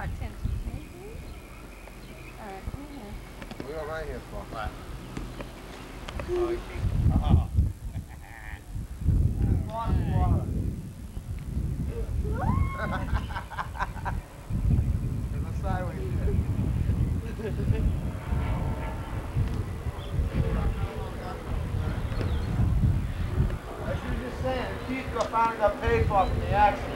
attention, maybe. All right, come here. What am I here for? What? As you were just saying, the teeth finally got paid for from the accident.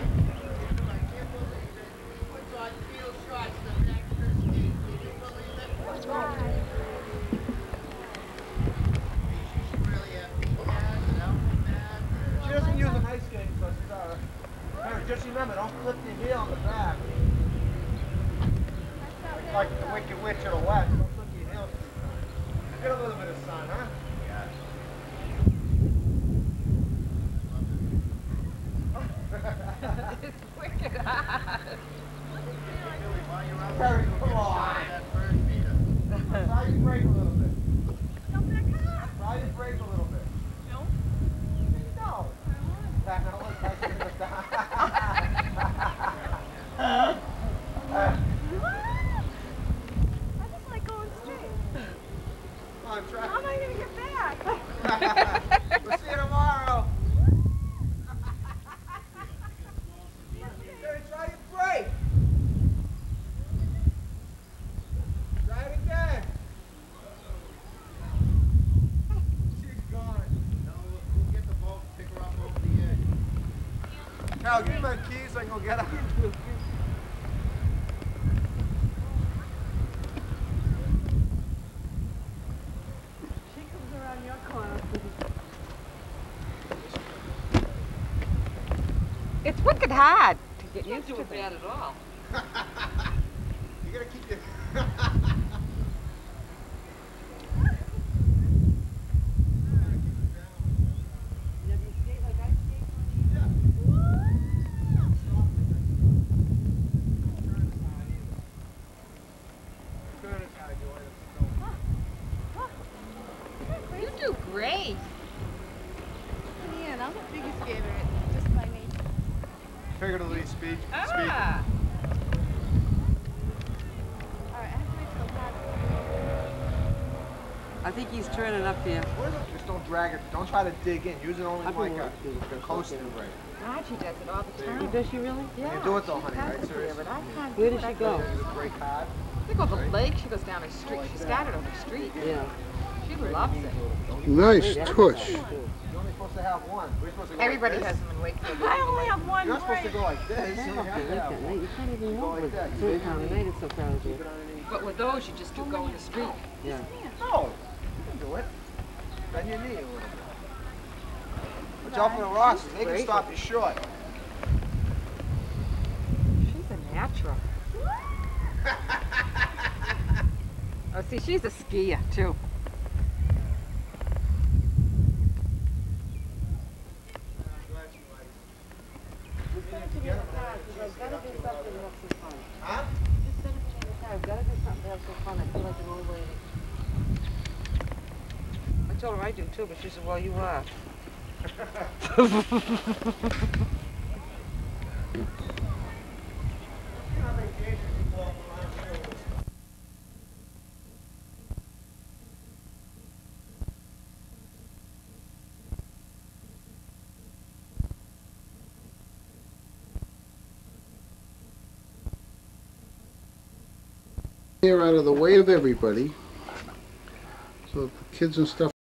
She doesn't use an ice skate, so she's alright. Just remember, don't flip your heel on the back. Like the Wicked Witch of the West, don't flip your heel. Get a little bit of sun, huh? Yeah. It's wicked hot. Terry, come on. Try your brake a little bit. Try your brake a little bit. No? No. That now looks like it's gonna die. I just like going straight. Come on, try. How am I going to get back? We'll see you tomorrow. Terry, try your brake. Try it again. She's gone. No, we'll get the boat, pick her up over the edge. Cal, give me my keys so I can go get her. She comes around your corner. It's wicked hard to get used to it bad at all. You gotta keep your... You do great. Yeah, I'm the biggest skater, just by me. Figuratively speak. Ah. All right, I have to wait till that. I think he's turning up here. Just don't drag it. Don't try to dig in. Use it only like a coasting brake. God, she does it all the time. Does she really? Yeah. You do it though, she honey, right? has to be, Seriously. but I can't Where do does it. she go? Use a brake hard. She goes up the lake, she goes down the street. She started on the street. Yeah. She loves it. Nice tush. You're only supposed to have one. We're supposed to go Everybody like this. has them in Wakefield. I only have one. You're not supposed to go like this. That's You not have like to have that one. night. You can't even Go walk like with that. certain time of night. It's so crowded here. But with those, you just do go in the street. Yeah. No. You can do it. Bend your knee a little bit. Watch out for the rocks. They can stop you short. She's a natural. Oh, see, she's a skier, too. Just send it to me in the car, because I've got to do something to have some fun. Huh? Just send it to me in the car. I've got to do something to have some fun. I feel like an old lady. I told her I do too, but she said, well, you are. Here out of the way of everybody, so the kids and stuff